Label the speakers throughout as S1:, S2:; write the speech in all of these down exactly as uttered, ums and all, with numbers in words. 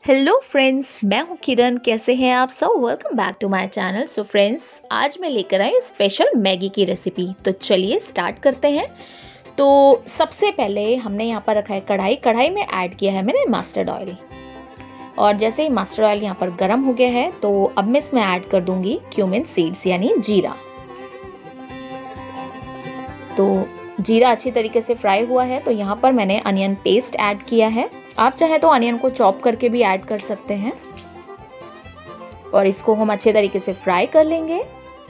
S1: Hello friends, मैं हूँ किरण। कैसे हैं आप सब? Welcome back to my channel. So friends, आज मैं लेकर आई स्पेशल मैगी की रेसिपी। तो चलिए स्टार्ट करते हैं। तो सबसे पहले हमने यहाँ पर रखा है कढ़ाई। कढ़ाई में ऐड किया है मैंने मस्टर्ड ऑयल, और जैसे ही मस्टर्ड ऑयल यहाँ पर गर्म हो गया है तो अब मैं इसमें ऐड कर दूंगी क्यूमिन सीड्स यानी जीरा। तो जीरा अच्छी तरीके से फ्राई हुआ है तो यहाँ पर मैंने अनियन पेस्ट ऐड किया है। आप चाहे तो अनियन को चॉप करके भी ऐड कर सकते हैं, और इसको हम अच्छे तरीके से फ्राई कर लेंगे।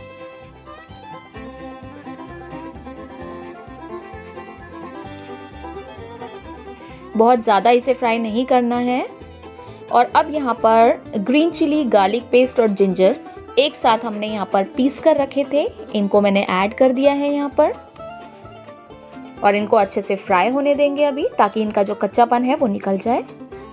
S1: बहुत ज़्यादा इसे फ्राई नहीं करना है। और अब यहाँ पर ग्रीन चिली, गार्लिक पेस्ट और जिंजर एक साथ हमने यहाँ पर पीस कर रखे थे, इनको मैंने ऐड कर दिया है यहाँ पर, और इनको अच्छे से फ्राई होने देंगे अभी, ताकि इनका जो कच्चापन है वो निकल जाए।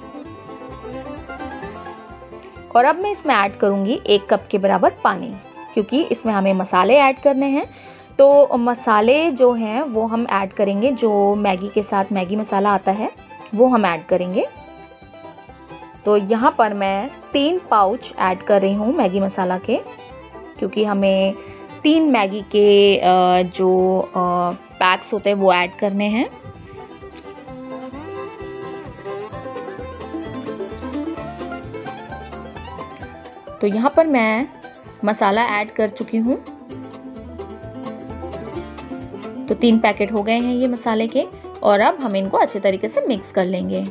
S1: और अब मैं इसमें ऐड करूंगी एक कप के बराबर पानी, क्योंकि इसमें हमें मसाले ऐड करने हैं। तो मसाले जो हैं वो हम ऐड करेंगे, जो मैगी के साथ मैगी मसाला आता है वो हम ऐड करेंगे। तो यहाँ पर मैं तीन पाउच ऐड कर रही हूँ मैगी मसाला के, क्योंकि हमें तीन मैगी के जो पैक्स होते हैं वो ऐड करने हैं। तो यहाँ पर मैं मसाला ऐड कर चुकी हूँ। तो तीन पैकेट हो गए हैं ये मसाले के, और अब हम इनको अच्छे तरीके से मिक्स कर लेंगे।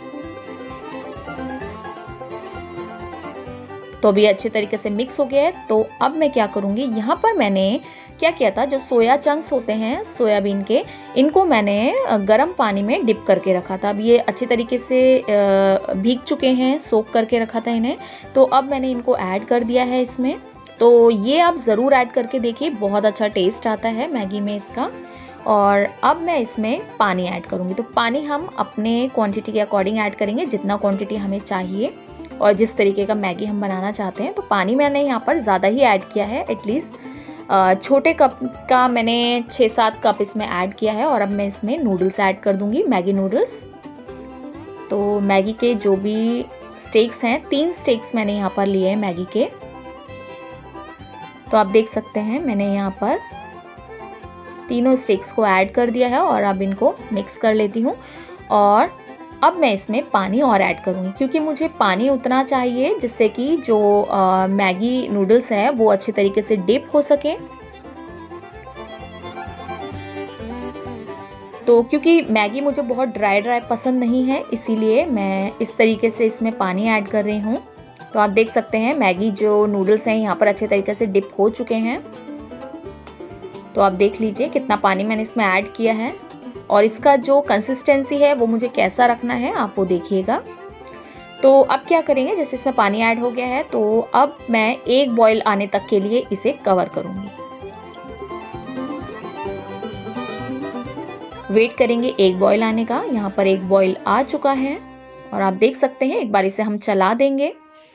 S1: तो अभी अच्छे तरीके से मिक्स हो गया है। तो अब मैं क्या करूँगी, यहाँ पर मैंने क्या किया था, जो सोया चंक्स होते हैं सोयाबीन के, इनको मैंने गर्म पानी में डिप करके रखा था। अब ये अच्छे तरीके से भीग चुके हैं, सोक करके रखा था इन्हें। तो अब मैंने इनको ऐड कर दिया है इसमें। तो ये आप ज़रूर ऐड करके देखिए, बहुत अच्छा टेस्ट आता है मैगी में इसका। और अब मैं इसमें पानी ऐड करूँगी। तो पानी हम अपने क्वांटिटी के अकॉर्डिंग ऐड करेंगे, जितना क्वांटिटी हमें चाहिए और जिस तरीके का मैगी हम बनाना चाहते हैं। तो पानी मैंने यहाँ पर ज़्यादा ही ऐड किया है, एटलीस्ट छोटे कप का मैंने छः सात कप इसमें ऐड किया है। और अब मैं इसमें नूडल्स ऐड कर दूँगी, मैगी नूडल्स। तो मैगी के जो भी स्टेक्स हैं, तीन स्टेक्स मैंने यहाँ पर लिए हैं मैगी के। तो आप देख सकते हैं मैंने यहाँ पर तीनों स्टेक्स को ऐड कर दिया है, और अब इनको मिक्स कर लेती हूँ। और अब मैं इसमें पानी और ऐड करूँगी, क्योंकि मुझे पानी उतना चाहिए जिससे कि जो आ, मैगी नूडल्स है वो अच्छे तरीके से डिप हो सके। तो क्योंकि मैगी मुझे बहुत ड्राई ड्राई पसंद नहीं है, इसीलिए मैं इस तरीके से इसमें पानी ऐड कर रही हूँ। तो आप देख सकते हैं मैगी जो नूडल्स हैं यहाँ पर अच्छे तरीके से डिप हो चुके हैं। तो आप देख लीजिए कितना पानी मैंने इसमें ऐड किया है, और इसका जो कंसिस्टेंसी है वो मुझे कैसा रखना है आप वो देखिएगा। तो अब क्या करेंगे, जैसे इसमें पानी ऐड हो गया है तो अब मैं एक बॉईल आने तक के लिए इसे कवर करूंगी। वेट करेंगे एक बॉईल आने का। यहाँ पर एक बॉईल आ चुका है, और आप देख सकते हैं एक बार इसे हम चला देंगे,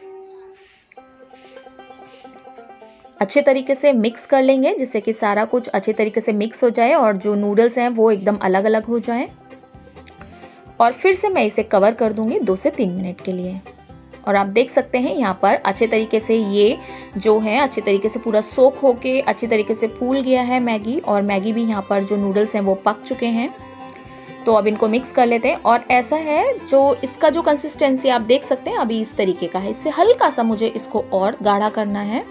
S1: अच्छे तरीके से मिक्स कर लेंगे, जिससे कि सारा कुछ अच्छे तरीके से मिक्स हो जाए और जो नूडल्स हैं वो एकदम अलग अलग हो जाएं। और फिर से मैं इसे कवर कर दूंगी दो से तीन मिनट के लिए। और आप देख सकते हैं यहाँ पर अच्छे तरीके से ये जो है अच्छे तरीके से पूरा सोक होके अच्छे तरीके से फूल गया है मैगी, और मैगी भी यहाँ पर जो नूडल्स हैं वो पक चुके हैं। तो अब इनको मिक्स कर लेते हैं। और ऐसा है, जो इसका जो कंसिस्टेंसी आप देख सकते हैं अभी इस तरीके का है। इससे हल्का सा मुझे इसको और गाढ़ा करना है।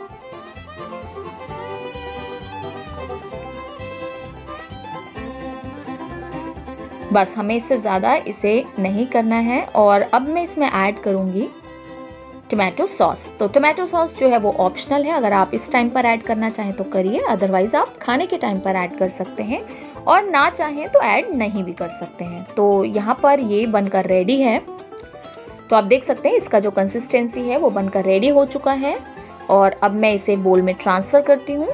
S1: बस हमें इससे ज़्यादा इसे नहीं करना है। और अब मैं इसमें ऐड करूँगी टोमेटो सॉस। तो टोमेटो सॉस जो है वो ऑप्शनल है, अगर आप इस टाइम पर ऐड करना चाहें तो करिए, अदरवाइज़ आप खाने के टाइम पर ऐड कर सकते हैं, और ना चाहें तो ऐड नहीं भी कर सकते हैं। तो यहाँ पर ये बनकर रेडी है। तो आप देख सकते हैं इसका जो कंसिस्टेंसी है वो बनकर रेडी हो चुका है। और अब मैं इसे बोल में ट्रांसफ़र करती हूँ।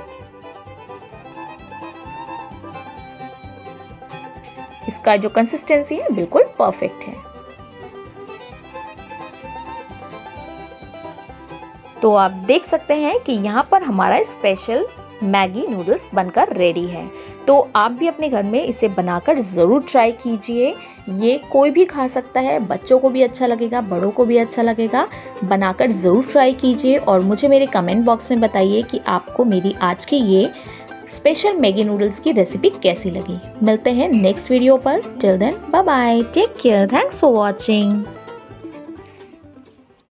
S1: इसका जो कंसिस्टेंसी है बिल्कुल परफेक्ट है। तो आप देख सकते हैं कि यहाँ पर हमारा स्पेशल मैगी नूडल्स बनकर रेडी है। तो आप भी अपने घर में इसे बनाकर ज़रूर ट्राई कीजिए। ये कोई भी खा सकता है, बच्चों को भी अच्छा लगेगा, बड़ों को भी अच्छा लगेगा। बनाकर ज़रूर ट्राई कीजिए और मुझे मेरे कमेंट बॉक्स में बताइए कि आपको मेरी आज की ये स्पेशल मैगी नूडल्स की रेसिपी कैसी लगी। मिलते हैं नेक्स्ट वीडियो पर। Till then bye bye, take care, thanks for watching.